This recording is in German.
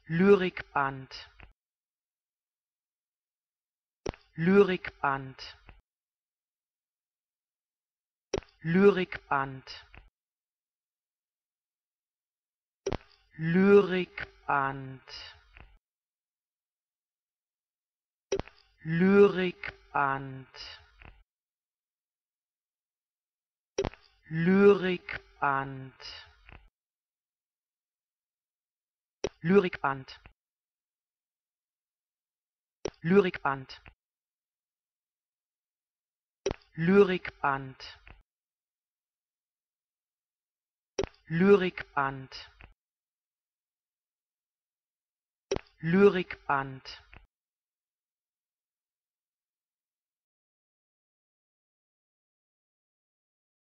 Lyrikband, Lyrikband, Lyrikband, Lyrikband, Lyrikband, Lyrikband, Lyrikband, Lyrikband, Lyrikband, Lyrikband, Lyrikband.